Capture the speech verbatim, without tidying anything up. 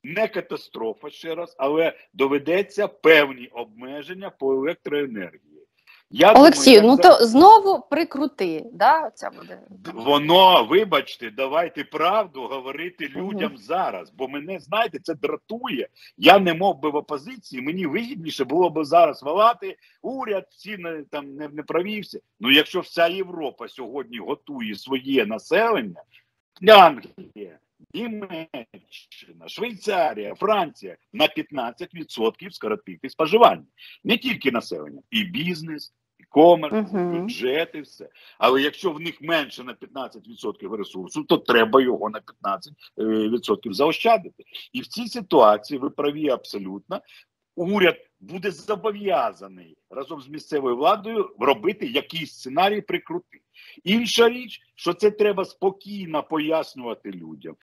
Не катастрофа, ще раз, але доведеться певні обмеження по електроенергії. Я Олексію, думаю, ну як то знову прикрути, да, оця буде там. Воно, вибачте, давайте правду говорити людям Угу. зараз, бо мене, знаєте, це дратує. Я не мов би в опозиції, мені вигідніше було б зараз волати, уряд, всі не, там не, не провівся. Ну якщо вся Європа сьогодні готує своє населення, Англія, Німеччина, Швейцарія, Франція на п'ятнадцять відсотків скоротити споживання. Не тільки населення, і бізнес, і комерс, і Угу. бюджети, все. Але якщо в них менше на п'ятнадцять відсотків ресурсу, то треба його на п'ятнадцять відсотків заощадити. І в цій ситуації, ви праві абсолютно, уряд буде зобов'язаний разом з місцевою владою робити якийсь сценарій прикрути. Інша річ, що це треба спокійно пояснювати людям.